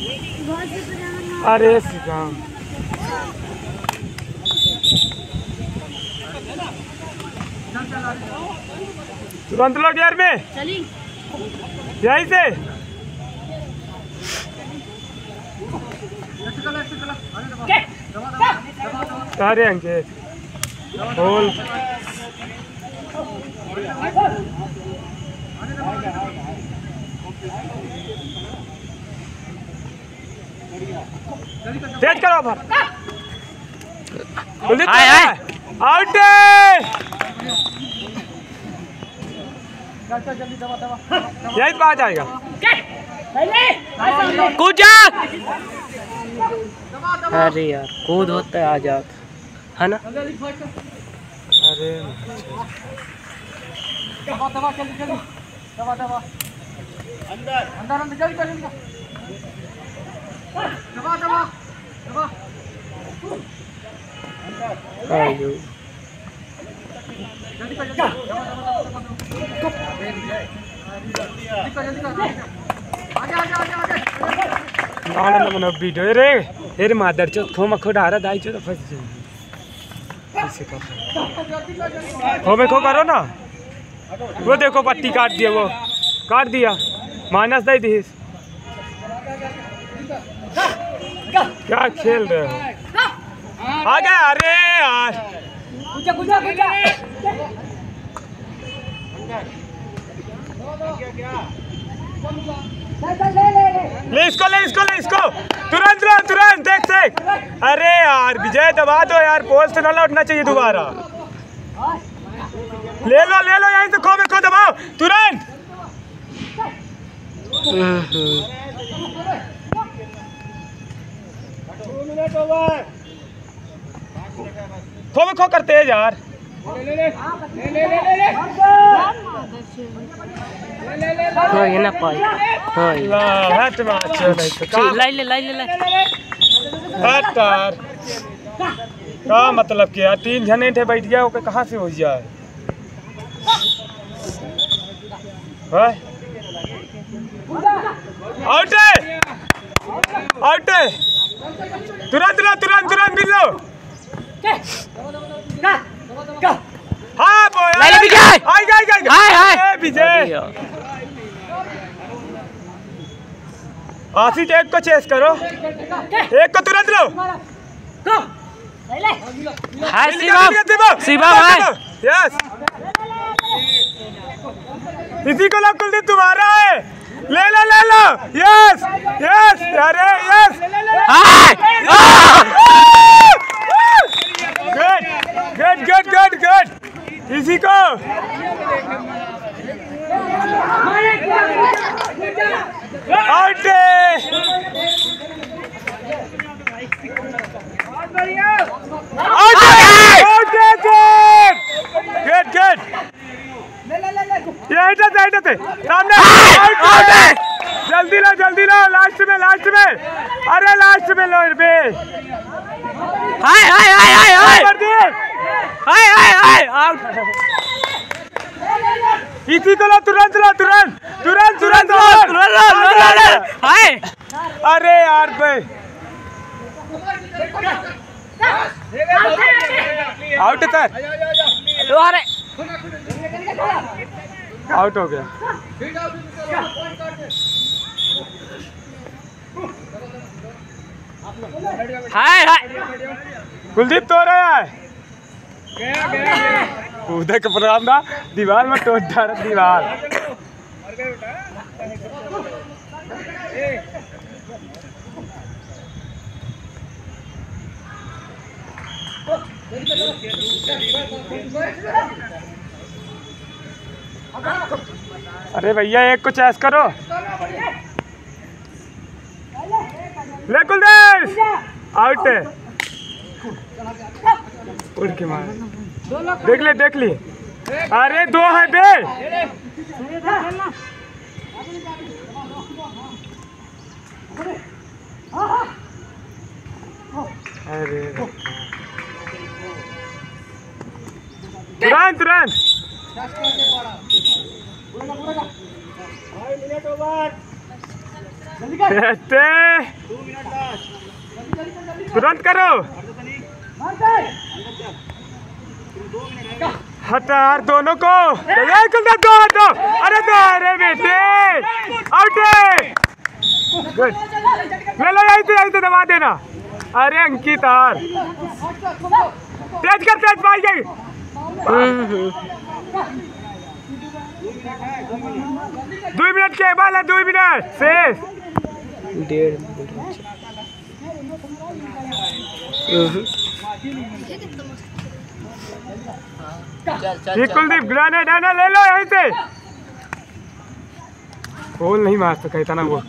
अरे श्रीराम तुरंत लो गियर में यहीं से अरे अंकित बोल तेज करो आउट यही तो आ जाएगा कूद जा। अरे यार कूद होता है आजाद है ना। अरे वीडियो रे मादर चो खो मखो डारा दाई चो तो फंस जाएगी। खो में खो करो ना। वो देखो पट्टी काट दिया वो काट दिया माइनस दे दी। क्या खेल रहे हो आ गया। अरे यार ले इसको तुरंत देख। अरे यार विजय दबा दो यार पोस्ट न लौटना चाहिए दोबारा। ले लो यहीं से खो में खो दबाओ तुरंत। खो में खो करते हैं यार। ये ना पाई हट ले यार क्या मतलब कि यार 3 जने थे बैठ गया ओके कहाँ से हो जाए। आउट तुरंत मिल लो। हाँ विजय आसिफ एक को चेस करो एक को तुरंत लो। हाय शिवम हाय यस इसी को लो कुलदीप तुम्हारा है। ले लो यस अरे यस गुड इसी को आउट गुड ये सामने जल्दी लो लास्ट में अरे लास्ट में लो बे। हाय आउट इसी को लो तुरंत हाय। अरे यार भाई आउट सर आउट हो गया। हाय कुलदीप तो रहा है उधर के प्रोग्राम था दीवार में टोट डाल दीवार। अरे भैया एक को चेस करो। ले कुलदीप आउट उड़ के मार देख ली। अरे 2 है बे। अरे तुरंत जल्दी तुरंत करो। हटार दोनों को। कुलदीप दो हटो। अरे दो, अरे बेटे आउट है। गुड, ले लो यहीं से दबा देना। अरे अंकित यार, तेज कर, तेज भाई गई। 2 मिनट के बाद है, 2 मिनट शेष। 1.5 मिनट। कुलदीप ग्रेनेड है ना, ले लो यहीं से। गोल नहीं मार सका इतना वो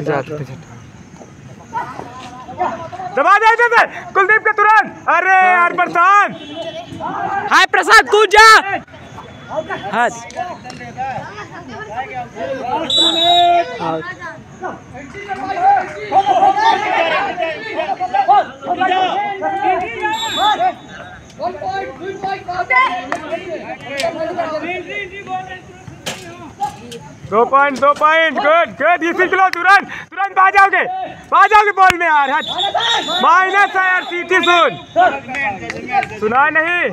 दबा दे इधर से कुलदीप के तुरंत। अरे यार प्रशांत, हाय प्रसाद कूद जा। हाँ दो पॉइंट गुड गुड। ये सीख लो, तुरंत तुरंत आ जाओगे बॉल में यार। हट, माइनस है यार। सीटी सुना नहीं।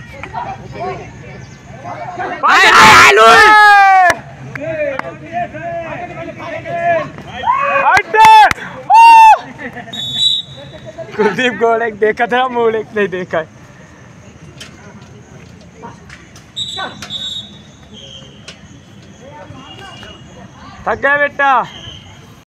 कुलदीप गोल एक देखा था, मूल एक नहीं देखा। थक गए बेटा।